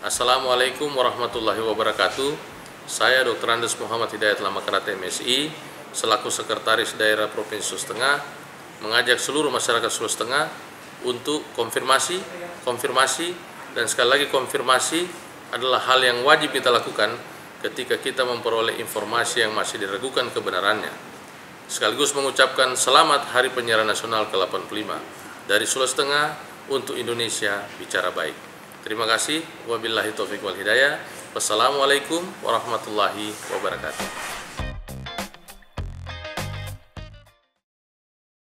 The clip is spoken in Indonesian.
Assalamualaikum warahmatullahi wabarakatuh. Saya Dr. Andes Muhammad Hidayat Lamakarate MSI selaku Sekretaris Daerah Provinsi Sulawesi Tengah mengajak seluruh masyarakat Sulawesi Tengah untuk konfirmasi dan sekali lagi konfirmasi adalah hal yang wajib kita lakukan ketika kita memperoleh informasi yang masih diragukan kebenarannya. Sekaligus mengucapkan selamat Hari Penyiaran Nasional ke-85 dari Sulawesi Tengah untuk Indonesia Bicara Baik. Terima kasih. Wabillahi taufiq wal hidayah. Wassalamualaikum warahmatullahi wabarakatuh.